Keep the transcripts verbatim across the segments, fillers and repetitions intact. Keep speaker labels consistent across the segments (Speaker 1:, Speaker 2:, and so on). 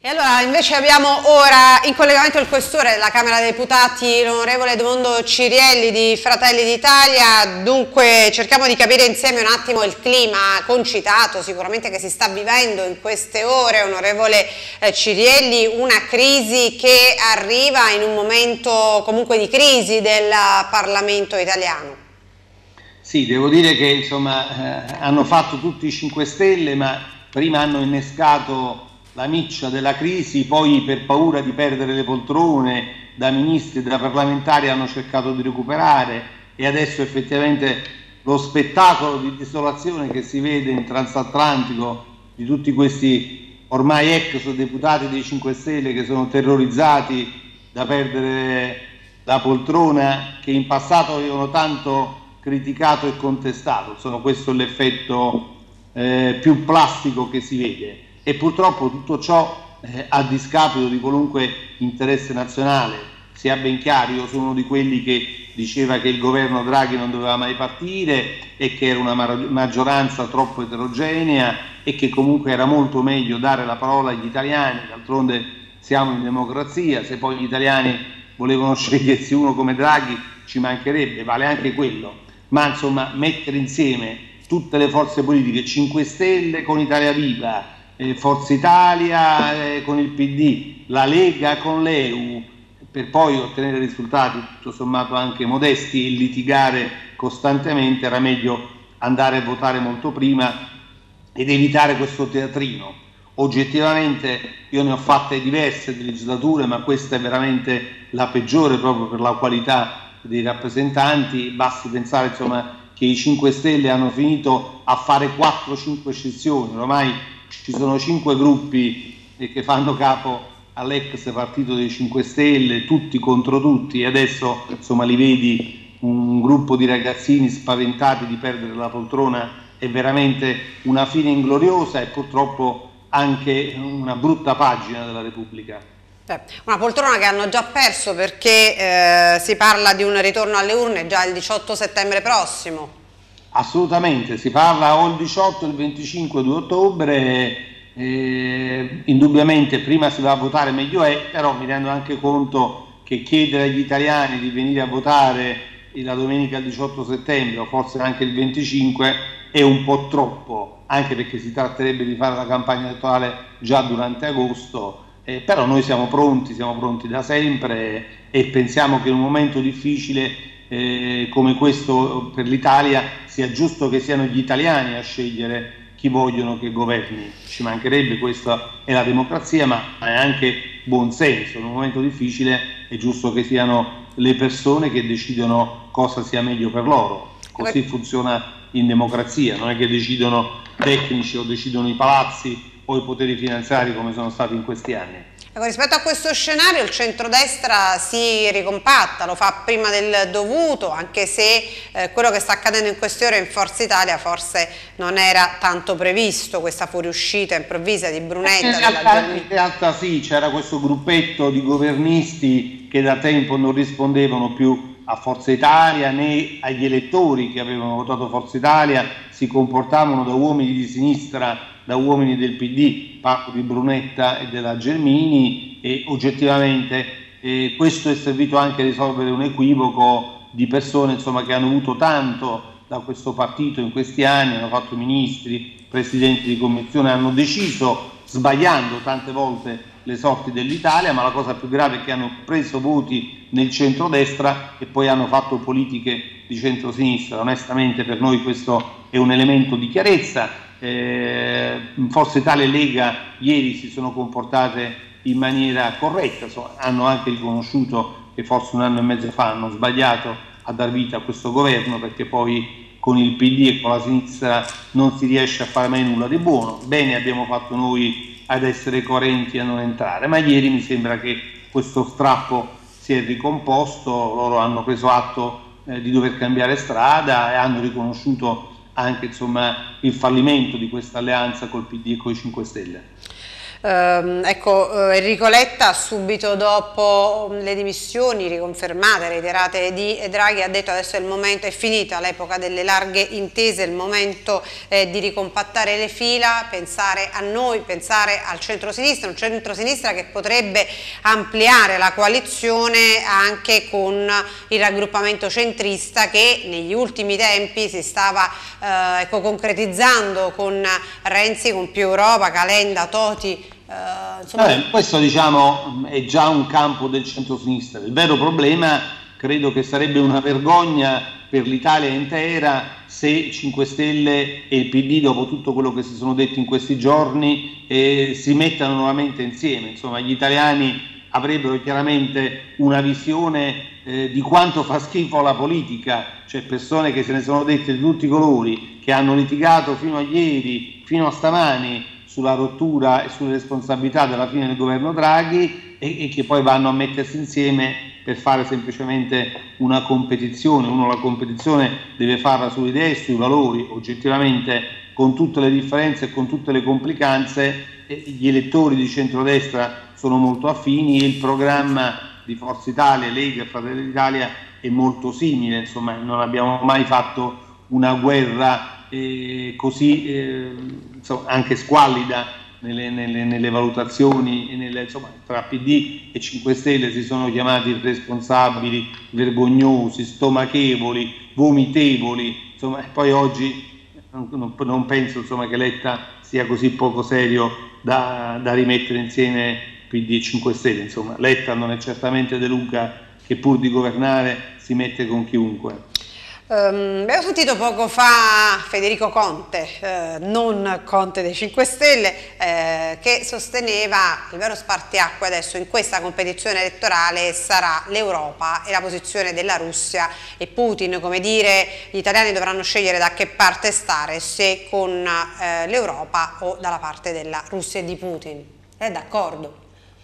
Speaker 1: E allora invece abbiamo ora in collegamento il questore della Camera dei Deputati, l'onorevole Edmondo Cirielli di Fratelli d'Italia. Dunque cerchiamo di capire insieme un attimo il clima concitato sicuramente che si sta vivendo in queste ore, onorevole eh, Cirielli, una crisi che arriva in un momento comunque di crisi del Parlamento italiano.
Speaker 2: Sì, devo dire che insomma eh, hanno fatto tutti i cinque Stelle, ma prima hanno innescato la miccia della crisi, poi per paura di perdere le poltrone da ministri e da parlamentari hanno cercato di recuperare, e adesso effettivamente lo spettacolo di desolazione che si vede in transatlantico di tutti questi ormai ex deputati dei cinque Stelle che sono terrorizzati da perdere la poltrona che in passato avevano tanto criticato e contestato. Insomma, questo è l'effetto eh, più plastico che si vede. E purtroppo tutto ciò eh, a discapito di qualunque interesse nazionale. Sia ben chiaro, io sono uno di quelli che diceva che il governo Draghi non doveva mai partire e che era una maggioranza troppo eterogenea e che comunque era molto meglio dare la parola agli italiani. D'altronde siamo in democrazia, se poi gli italiani volevano scegliersi uno come Draghi ci mancherebbe, vale anche quello. Ma insomma mettere insieme tutte le forze politiche, cinque Stelle con Italia Viva, Eh, Forza Italia eh, con il P D, la Lega con l'E U, per poi ottenere risultati tutto sommato anche modesti e litigare costantemente, era meglio andare a votare molto prima ed evitare questo teatrino. Oggettivamente io ne ho fatte diverse di legislature, ma questa è veramente la peggiore proprio per la qualità dei rappresentanti. Basti pensare insomma che i cinque Stelle hanno finito a fare quattro cinque scissioni, ormai ci sono cinque gruppi che fanno capo all'ex partito dei cinque Stelle, tutti contro tutti, e adesso insomma li vedi un gruppo di ragazzini spaventati di perdere la poltrona. È veramente una fine ingloriosa e purtroppo anche una brutta pagina della Repubblica.
Speaker 1: Una poltrona che hanno già perso perché eh, si parla di un ritorno alle urne già il diciotto settembre prossimo.
Speaker 2: Assolutamente, si parla o il diciotto o il venticinque di ottobre, eh, indubbiamente prima si va a votare meglio è, però mi rendo anche conto che chiedere agli italiani di venire a votare la domenica diciotto settembre o forse anche il venticinque è un po' troppo, anche perché si tratterebbe di fare la campagna elettorale già durante agosto, eh, però noi siamo pronti, siamo pronti da sempre e pensiamo che in un momento difficile Eh, come questo per l'Italia sia giusto che siano gli italiani a scegliere chi vogliono che governi. Ci mancherebbe, questa è la democrazia, ma è anche buon senso. In un momento difficile è giusto che siano le persone che decidono cosa sia meglio per loro. Così funziona in democrazia, non è che decidono tecnici o decidono i palazzi o i poteri finanziari come sono stati in questi anni.
Speaker 1: Ecco, rispetto a questo scenario il centrodestra si ricompatta, lo fa prima del dovuto, anche se eh, quello che sta accadendo in queste ore in Forza Italia forse non era tanto previsto, questa fuoriuscita improvvisa di Brunetta.
Speaker 2: In realtà, in realtà sì, c'era questo gruppetto di governisti che da tempo non rispondevano più a Forza Italia né agli elettori che avevano votato Forza Italia, si comportavano da uomini di sinistra, da uomini del P D, parlo di Brunetta e della Gelmini, e oggettivamente eh, questo è servito anche a risolvere un equivoco di persone insomma, che hanno avuto tanto da questo partito in questi anni, hanno fatto ministri, presidenti di commissione, hanno deciso, sbagliando tante volte, le sorti dell'Italia, ma la cosa più grave è che hanno preso voti nel centrodestra e poi hanno fatto politiche di centrosinistra. Onestamente per noi questo è un elemento di chiarezza. Eh, Forza Italia e Lega ieri si sono comportate in maniera corretta, insomma, hanno anche riconosciuto che forse un anno e mezzo fa hanno sbagliato a dar vita a questo governo, perché poi con il P D e con la sinistra non si riesce a fare mai nulla di buono. Bene abbiamo fatto noi ad essere coerenti e a non entrare, ma ieri mi sembra che questo strappo si è ricomposto, loro hanno preso atto eh, di dover cambiare strada e hanno riconosciuto anche insomma, il fallimento di questa alleanza col P D e con i cinque Stelle.
Speaker 1: Eh, ecco, Enrico Letta subito dopo le dimissioni riconfermate, reiterate di Draghi, ha detto adesso è il momento, è finita l'epoca delle larghe intese, è il momento eh, di ricompattare le fila, pensare a noi, pensare al centro-sinistra, un centro-sinistra che potrebbe ampliare la coalizione anche con il raggruppamento centrista che negli ultimi tempi si stava eh, ecco, concretizzando con Renzi, con Più Europa, Calenda, Toti. Uh, insomma...
Speaker 2: Vabbè, questo diciamo è già un campo del centro-sinistra. Il vero problema credo che sarebbe una vergogna per l'Italia intera se cinque Stelle e il P D, dopo tutto quello che si sono detti in questi giorni, eh, si mettano nuovamente insieme. Insomma, gli italiani avrebbero chiaramente una visione eh, di quanto fa schifo la politica, cioè persone che se ne sono dette di tutti i colori, che hanno litigato fino a ieri, fino a stamani, sulla rottura e sulle responsabilità della fine del governo Draghi e, e che poi vanno a mettersi insieme per fare semplicemente una competizione. Uno la competizione deve farla sulle idee e sui valori, oggettivamente con tutte le differenze e con tutte le complicanze eh, gli elettori di centrodestra sono molto affini e il programma di Forza Italia, Lega e Fratelli d'Italia è molto simile, insomma non abbiamo mai fatto una guerra Eh, così eh, insomma, anche squallida nelle, nelle, nelle valutazioni e nelle, insomma, tra P D e cinque Stelle si sono chiamati irresponsabili, vergognosi, stomachevoli, vomitevoli, insomma, e poi oggi non, non, non penso insomma, che Letta sia così poco serio da, da rimettere insieme P D e cinque Stelle. Insomma, Letta non è certamente De Luca che pur di governare si mette con chiunque.
Speaker 1: Um, abbiamo sentito poco fa Federico Conte, eh, non Conte dei cinque Stelle, eh, che sosteneva il vero spartiacque adesso in questa competizione elettorale sarà l'Europa e la posizione della Russia e Putin, come dire gli italiani dovranno scegliere da che parte stare, se con eh, l'Europa o dalla parte della Russia e di Putin. È d'accordo?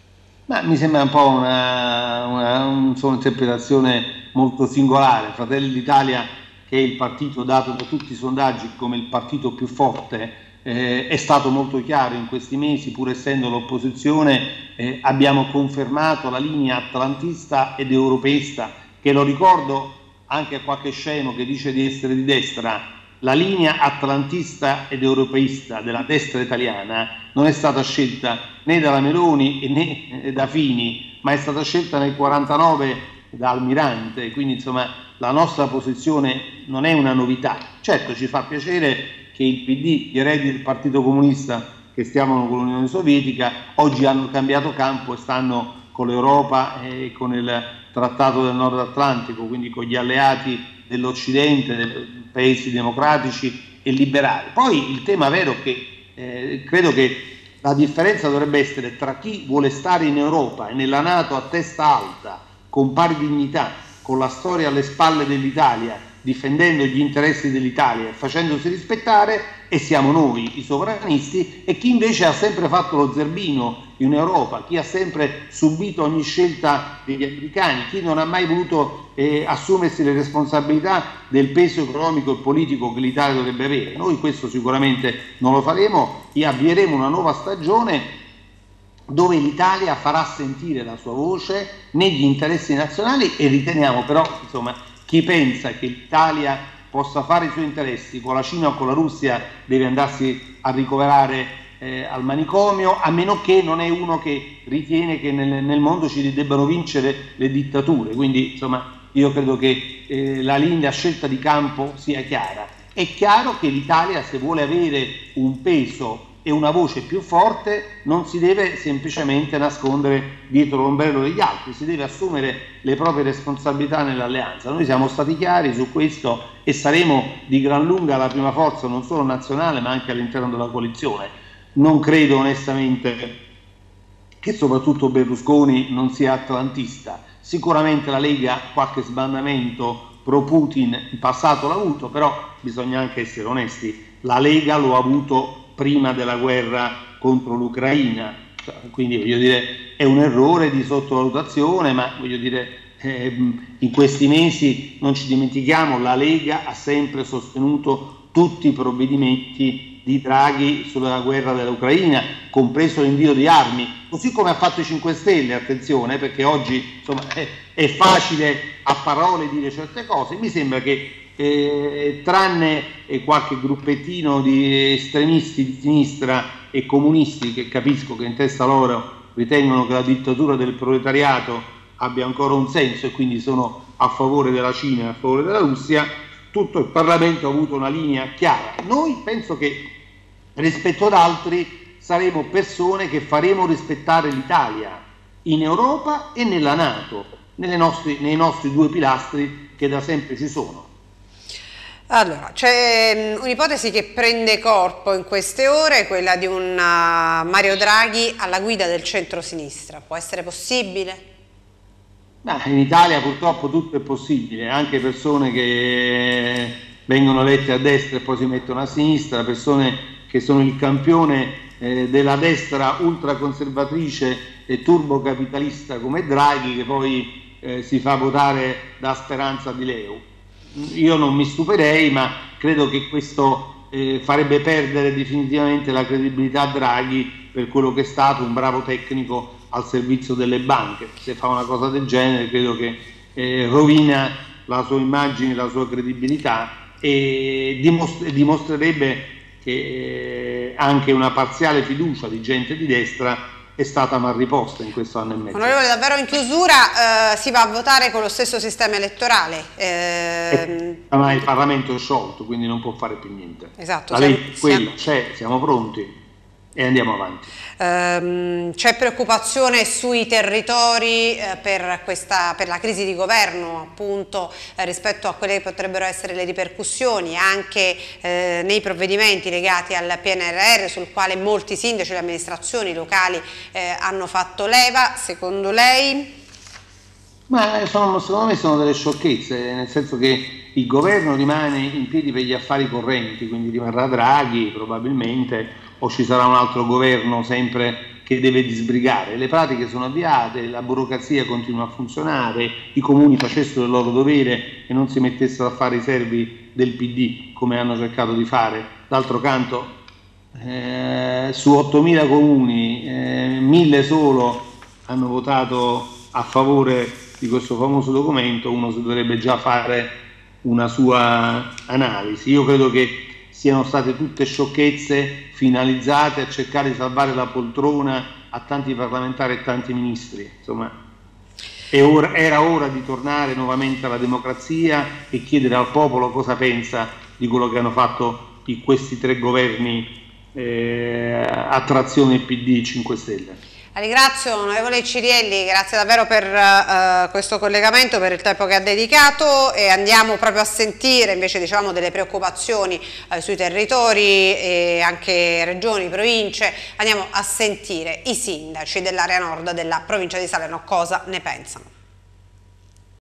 Speaker 2: Ma mi sembra un po' una, una, una, un'interpretazione molto singolare. Fratelli d'Italia, che è il partito dato da tutti i sondaggi come il partito più forte, eh, è stato molto chiaro in questi mesi, pur essendo l'opposizione, eh, abbiamo confermato la linea atlantista ed europeista, che lo ricordo anche a qualche scemo che dice di essere di destra. La linea atlantista ed europeista della destra italiana non è stata scelta né dalla Meloni né da Fini, ma è stata scelta nel quarantanove da Almirante, quindi insomma la nostra posizione non è una novità. Certo ci fa piacere che il P D, gli eredi del Partito Comunista che stiamo con l'Unione Sovietica, oggi hanno cambiato campo e stanno con l'Europa e con il Trattato del Nord Atlantico, quindi con gli alleati dell'Occidente, dei paesi democratici e liberali. Poi il tema vero è che eh, credo che la differenza dovrebbe essere tra chi vuole stare in Europa e nella NATO a testa alta, con pari dignità, con la storia alle spalle dell'Italia, difendendo gli interessi dell'Italia e facendosi rispettare, e siamo noi i sovranisti, e chi invece ha sempre fatto lo zerbino in Europa, chi ha sempre subito ogni scelta degli americani, chi non ha mai voluto eh, assumersi le responsabilità del peso economico e politico che l'Italia dovrebbe avere. Noi questo sicuramente non lo faremo e avvieremo una nuova stagione dove l'Italia farà sentire la sua voce negli interessi nazionali, e riteniamo però, insomma, chi pensa che l'Italia possa fare i suoi interessi con la Cina o con la Russia deve andarsi a ricoverare eh, al manicomio, a meno che non è uno che ritiene che nel, nel mondo ci debbano vincere le dittature. Quindi insomma io credo che eh, la linea scelta di campo sia chiara. È chiaro che l'Italia, se vuole avere un peso e una voce più forte, non si deve semplicemente nascondere dietro l'ombrello degli altri, si deve assumere le proprie responsabilità nell'alleanza. Noi siamo stati chiari su questo e saremo di gran lunga la prima forza non solo nazionale ma anche all'interno della coalizione. Non credo onestamente che soprattutto Berlusconi non sia atlantista. Sicuramente la Lega qualche sbandamento pro Putin in passato l'ha avuto, però bisogna anche essere onesti, la Lega lo ha avuto prima della guerra contro l'Ucraina, quindi voglio dire è un errore di sottovalutazione, ma voglio dire eh, in questi mesi non ci dimentichiamo, la Lega ha sempre sostenuto tutti i provvedimenti di Draghi sulla guerra dell'Ucraina, compreso l'invio di armi, così come ha fatto i cinque Stelle, attenzione, perché oggi insomma, è, è facile a parole dire certe cose. Mi sembra che eh, tranne eh, qualche gruppettino di estremisti di sinistra e comunisti che capisco che in testa loro ritengono che la dittatura del proletariato abbia ancora un senso e quindi sono a favore della Cina e a favore della Russia, tutto il Parlamento ha avuto una linea chiara. Noi penso che rispetto ad altri saremo persone che faremo rispettare l'Italia in Europa e nella NATO, nelle nostri, nei nostri due pilastri che da sempre ci sono.
Speaker 1: Allora, c'è un'ipotesi che prende corpo in queste ore, quella di un Mario Draghi alla guida del centro-sinistra. Può essere possibile?
Speaker 2: Ma in Italia purtroppo tutto è possibile, anche persone che vengono elette a destra e poi si mettono a sinistra, persone che sono il campione eh, della destra ultraconservatrice e turbocapitalista come Draghi, che poi eh, si fa votare da Speranza di Leu. Io non mi stupirei, ma credo che questo eh, farebbe perdere definitivamente la credibilità a Draghi per quello che è stato un bravo tecnico al servizio delle banche. Se fa una cosa del genere credo che eh, rovina la sua immagine, la sua credibilità e dimostre, dimostrerebbe che eh, anche una parziale fiducia di gente di destra è stata mal riposta in questo anno e mezzo.
Speaker 1: Onorevole, davvero in chiusura, eh, si va a votare con lo stesso sistema elettorale? Eh,
Speaker 2: eh, ma il Parlamento è sciolto, quindi non può fare più niente.
Speaker 1: Esatto.
Speaker 2: La legge è quella, c'è, siamo pronti e andiamo avanti.
Speaker 1: Um, c'è preoccupazione sui territori eh, per, questa, per la crisi di governo, appunto, eh, rispetto a quelle che potrebbero essere le ripercussioni anche eh, nei provvedimenti legati al P N R R, sul quale molti sindaci e le amministrazioni locali eh, hanno fatto leva. Secondo lei?
Speaker 2: Ma sono, secondo me sono delle sciocchezze, nel senso che il governo rimane in piedi per gli affari correnti, quindi rimarrà Draghi probabilmente, o ci sarà un altro governo sempre che deve disbrigare. Le pratiche sono avviate, la burocrazia continua a funzionare, i comuni facessero il loro dovere e non si mettessero a fare i servi del P D come hanno cercato di fare. D'altro canto eh, su ottomila comuni eh, mille solo hanno votato a favore di questo famoso documento, uno si dovrebbe già fare una sua analisi. Io credo che siano state tutte sciocchezze finalizzate a cercare di salvare la poltrona a tanti parlamentari e tanti ministri. Insomma, è ora, era ora di tornare nuovamente alla democrazia e chiedere al popolo cosa pensa di quello che hanno fatto i, questi tre governi eh, a trazione P D cinque Stelle.
Speaker 1: La ringrazio, onorevole Cirielli, grazie davvero per uh, questo collegamento, per il tempo che ha dedicato, e andiamo proprio a sentire invece, diciamo, delle preoccupazioni uh, sui territori e anche regioni, province. Andiamo a sentire i sindaci dell'area nord della provincia di Salerno cosa ne pensano.